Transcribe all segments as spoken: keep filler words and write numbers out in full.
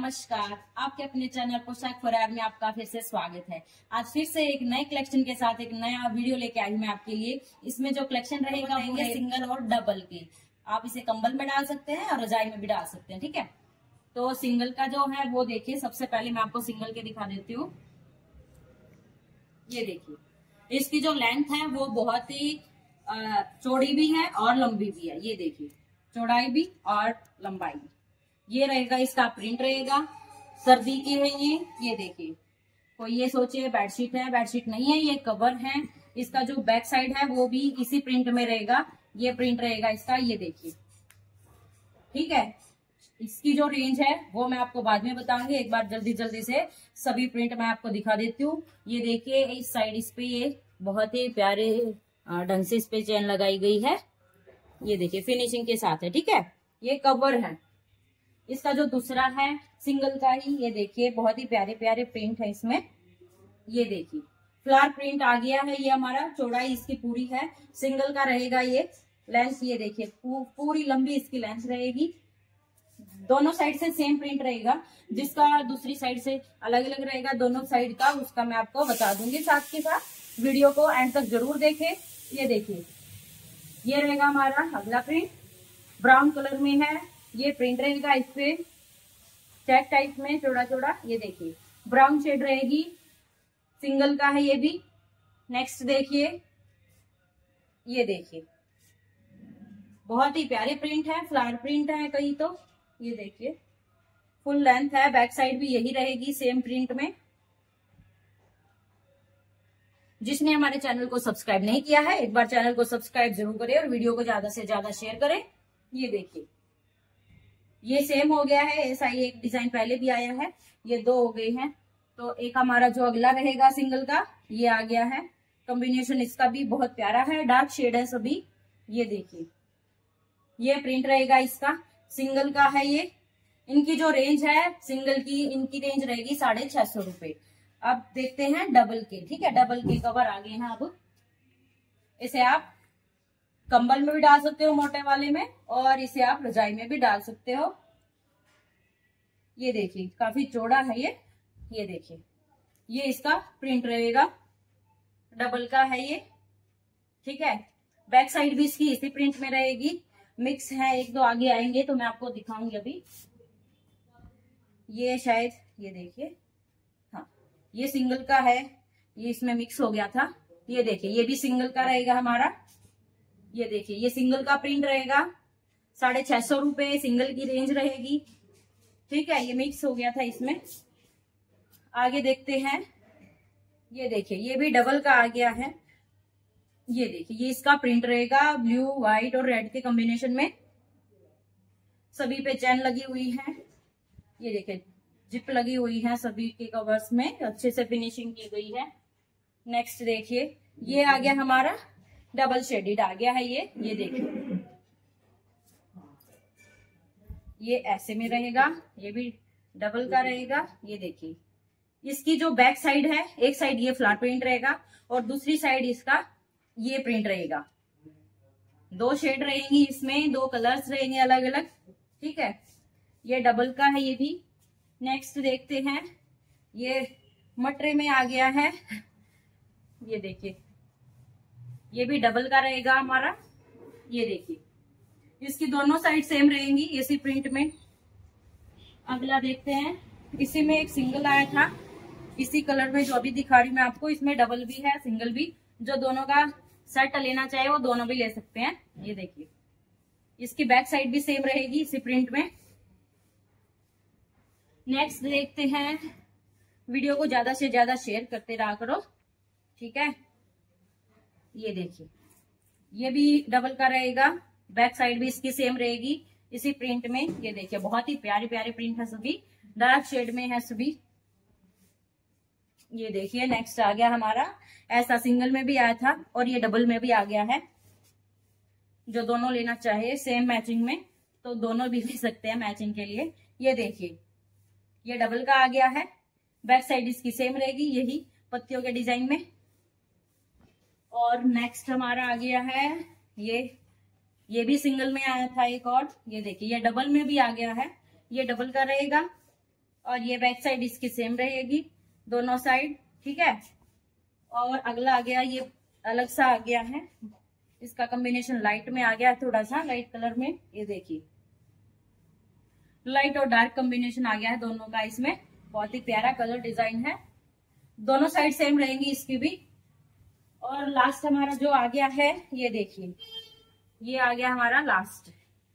नमस्कार, आपके अपने चैनल पोशाक फरार में आपका फिर से स्वागत है। आज फिर से एक नए कलेक्शन के साथ एक नया वीडियो लेके आई मैं आपके लिए। इसमें जो कलेक्शन रहेगा वो है सिंगल और डबल के। आप इसे कंबल में डाल सकते हैं और रजाई में भी डाल सकते हैं, ठीक है। तो सिंगल का जो है वो देखिए, सबसे पहले मैं आपको सिंगल के दिखा देती हूँ। ये देखिए, इसकी जो लेंथ है वो बहुत ही चौड़ी भी है और लंबी भी है। ये देखिए, चौड़ाई भी और लंबाई भी। ये रहेगा, इसका प्रिंट रहेगा, सर्दी की है ये। ये देखिए, कोई ये सोचे बेडशीट है, बेडशीट नहीं है, ये कवर है। इसका जो बैक साइड है वो भी इसी प्रिंट में रहेगा। ये प्रिंट रहेगा इसका, ये देखिए, ठीक है। इसकी जो रेंज है वो मैं आपको बाद में बताऊंगी। एक बार जल्दी जल्दी से सभी प्रिंट मैं आपको दिखा देती हूँ। ये देखिए, इस साइड इस पे ये बहुत ही प्यारे ढंग से इस पे चेन लगाई गई है। ये देखिए, फिनिशिंग के साथ है, ठीक है। ये कवर है। इसका जो दूसरा है सिंगल का ही, ये देखिए, बहुत ही प्यारे प्यारे प्रिंट है इसमें। ये देखिए, फ्लावर प्रिंट आ गया है। ये हमारा चौड़ाई इसकी पूरी है। सिंगल का रहेगा ये लेंथ, ये देखिए, पू, पूरी लंबी इसकी लेंथ रहेगी। दोनों साइड से सेम प्रिंट रहेगा। जिसका दूसरी साइड से अलग अलग रहेगा दोनों साइड का, उसका मैं आपको बता दूंगी साथ के साथ। वीडियो को एंड तक जरूर देखें। ये देखिए, ये रहेगा हमारा अगला प्रिंट, ब्राउन कलर में है। ये प्रिंट रहेगा इस पे चेक टाइप में, चौड़ा चौड़ा। ये देखिए, ब्राउन शेड रहेगी। सिंगल का है ये भी। नेक्स्ट देखिए, ये देखिए, बहुत ही प्यारे प्रिंट है, फ्लावर प्रिंट है कहीं तो। ये देखिए, फुल लेंथ है, बैक साइड भी यही रहेगी सेम प्रिंट में। जिसने हमारे चैनल को सब्सक्राइब नहीं किया है, एक बार चैनल को सब्सक्राइब जरूर करें और वीडियो को ज्यादा से ज्यादा शेयर करें। ये देखिए, ये सेम हो गया है, ऐसा ही एक डिजाइन पहले भी आया है। ये दो हो गए हैं। तो एक हमारा जो अगला रहेगा सिंगल का, ये आ गया है। कॉम्बिनेशन इसका भी बहुत प्यारा है, डार्क शेड है सभी। ये देखिए, ये प्रिंट रहेगा इसका, सिंगल का है ये। इनकी जो रेंज है सिंगल की, इनकी रेंज रहेगी साढ़े छह सौ रुपए। अब देखते हैं डबल के, ठीक है। डबल के कवर आ गए हैं। अब इसे आप कंबल में भी डाल सकते हो, मोटे वाले में, और इसे आप रजाई में भी डाल सकते हो। ये देखिए, काफी चौड़ा है ये। ये देखिए, ये इसका प्रिंट रहेगा, डबल का है ये, ठीक है। बैक साइड भी इसकी इसी प्रिंट में रहेगी। मिक्स है, एक दो आगे आएंगे तो मैं आपको दिखाऊंगी अभी। ये शायद, ये देखिए, हाँ, ये सिंगल का है। ये इसमें मिक्स हो गया था। ये देखिए, ये भी सिंगल का रहेगा हमारा। ये देखिए, ये सिंगल का प्रिंट रहेगा, साढ़े छह सौ रुपए सिंगल की रेंज रहेगी, ठीक है। ये मिक्स हो गया था इसमें। आगे देखते हैं। ये देखिए, ये भी डबल का आ गया है। ये देखिए, ये इसका प्रिंट रहेगा, ब्लू व्हाइट और रेड के कॉम्बिनेशन में। सभी पे चैन लगी हुई है। ये देखिए, जिप लगी हुई है सभी के कवर्स में, अच्छे से फिनिशिंग की गई है। नेक्स्ट देखिए, ये आ गया हमारा डबल शेडेड आ गया है ये। ये देखिए, ये ऐसे में रहेगा, ये भी डबल का रहेगा। ये देखिए, इसकी जो बैक साइड है, एक साइड ये फ्लावर प्रिंट रहेगा और दूसरी साइड इसका ये प्रिंट रहेगा। दो शेड रहेंगी इसमें, दो कलर्स रहेंगे अलग अलग, ठीक है। ये डबल का है ये भी। नेक्स्ट देखते हैं, ये मटरे में आ गया है। ये देखिए, ये भी डबल का रहेगा हमारा। ये देखिए, इसकी दोनों साइड सेम रहेंगी इसी प्रिंट में। अगला देखते हैं, इसी में एक सिंगल आया था, इसी कलर में जो अभी दिखा रही मैं आपको। इसमें डबल भी है, सिंगल भी। जो दोनों का सेट लेना चाहे वो दोनों भी ले सकते हैं। ये देखिए, इसकी बैक साइड भी सेम रहेगी इसी प्रिंट में। नेक्स्ट देखते हैं। वीडियो को ज्यादा से ज्यादा शेयर करते रहा करो, ठीक है। ये देखिए, ये भी डबल का रहेगा, बैक साइड भी इसकी सेम रहेगी इसी प्रिंट में। ये देखिए, बहुत ही प्यारे प्यारे प्रिंट है सभी, डार्क शेड में है सभी। ये देखिए, नेक्स्ट आ गया हमारा, ऐसा सिंगल में भी आया था और ये डबल में भी आ गया है। जो दोनों लेना चाहे सेम मैचिंग में तो दोनों भी ले सकते हैं मैचिंग के लिए। ये देखिए, ये डबल का आ गया है, बैक साइड इसकी सेम रहेगी यही पत्तियों के डिजाइन में। और नेक्स्ट हमारा आ गया है ये ये भी सिंगल में आया था एक और। ये देखिए, ये डबल में भी आ गया है, ये डबल का रहेगा और ये बैक साइड इसकी सेम रहेगी दोनों साइड, ठीक है। और अगला आ गया, ये अलग सा आ गया है, इसका कॉम्बिनेशन लाइट में आ गया, थोड़ा सा लाइट कलर में। ये देखिए लाइट और डार्क कॉम्बिनेशन आ गया है दोनों का इसमें, बहुत ही प्यारा कलर डिजाइन है। दोनों साइड सेम रहेंगी इसकी भी। और लास्ट हमारा जो आ गया है, ये देखिए ये आ गया हमारा लास्ट,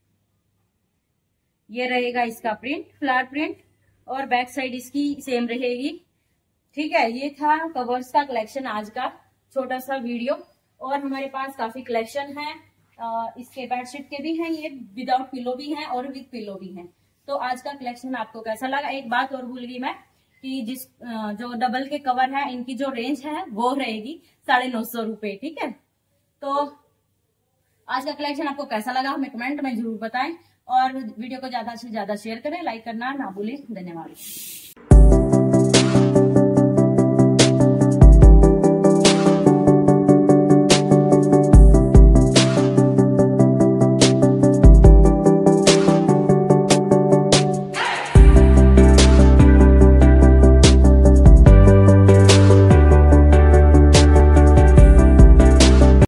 ये रहेगा इसका प्रिंट, फ्लावर प्रिंट, और बैक साइड इसकी सेम रहेगी, ठीक है। ये था कवर्स का कलेक्शन, आज का छोटा सा वीडियो। और हमारे पास काफी कलेक्शन है, इसके बेडशीट के भी हैं, ये विदाउट पिलो भी हैं और विद पिलो भी हैं। तो आज का कलेक्शन आपको कैसा लगा? एक बात और भूल गई मैं कि जिस जो डबल के कवर है इनकी जो रेंज है वो रहेगी साढ़े नौ सौ रुपए, ठीक है। तो आज का कलेक्शन आपको कैसा लगा हमें कमेंट में जरूर बताएं, और वीडियो को ज्यादा से ज्यादा शेयर करें, लाइक करना ना भूलें। धन्यवाद।